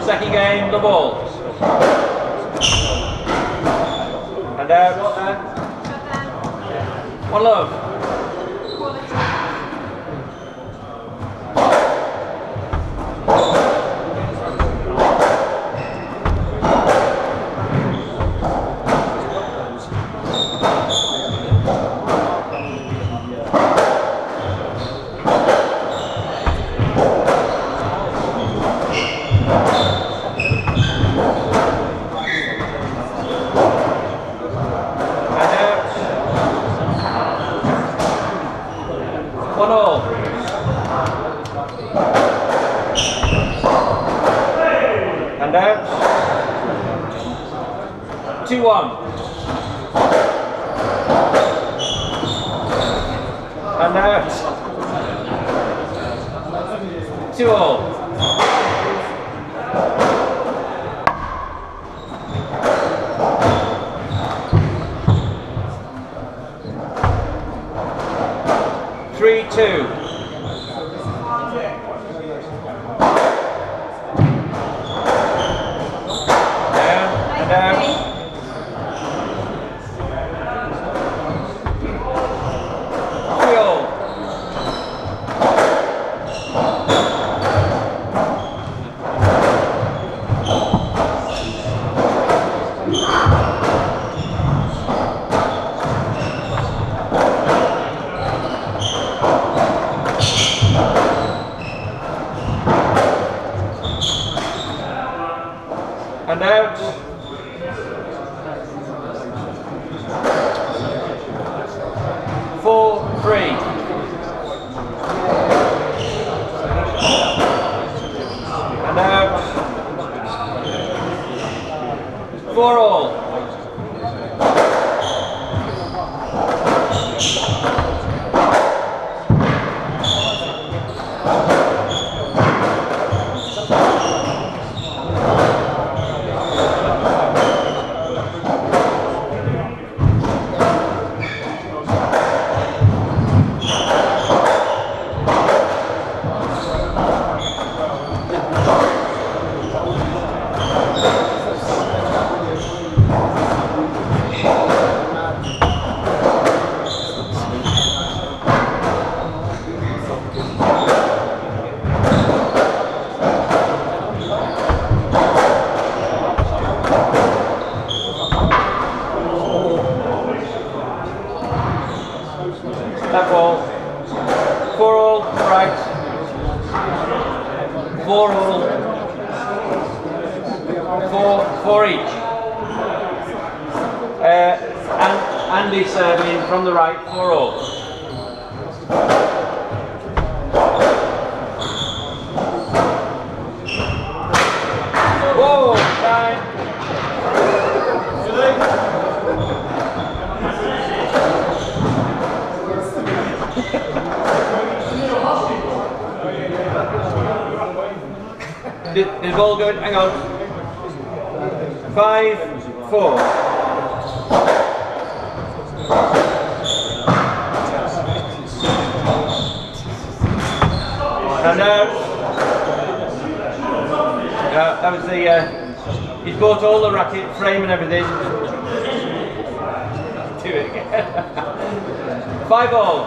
Second game, the ball. And out. One love. And out. 2-1. And out. 2-all. Three, 2. And out. 4-3. And out. 4-all. That ball. 4-all, right. 4-all. 4 each. And Andy serving from the right, 4-all. Whoa, time. Did the ball go in? Hang on. 5-4. And that was the. He's bought all the racket frame and everything. Do it again. 5-all.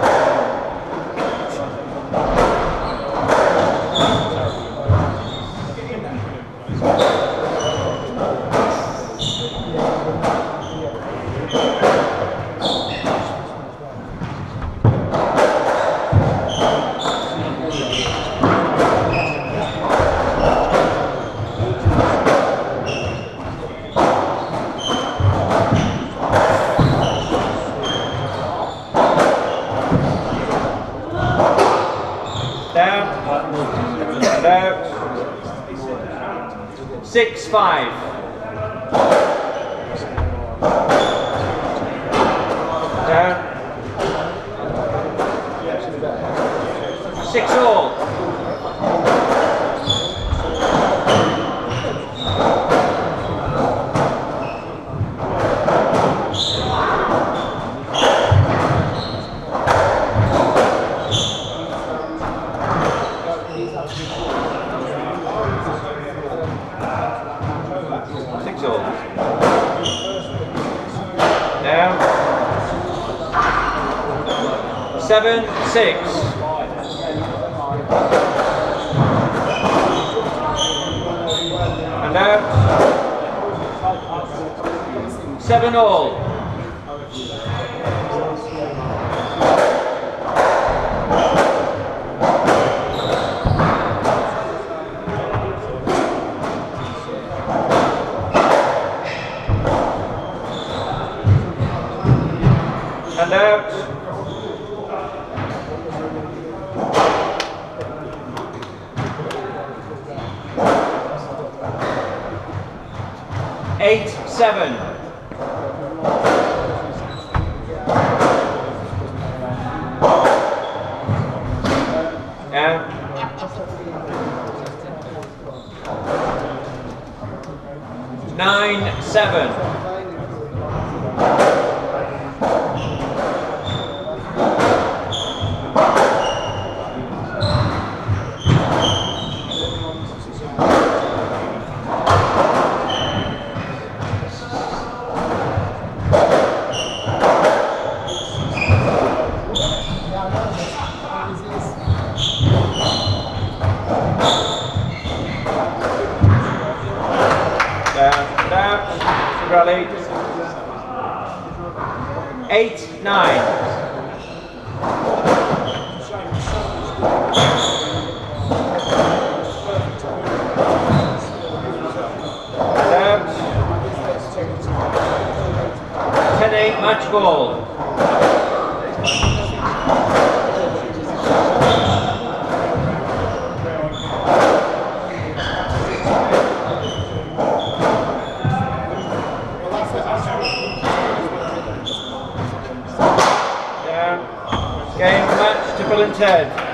Down. And out. 6-5. Down. 6-all. 7-6. And out. 7-all. And out. 8-7. Out. 9-7. Down, rally. 8-9. Out. 10-8 match ball. Game match to Bill and Ted.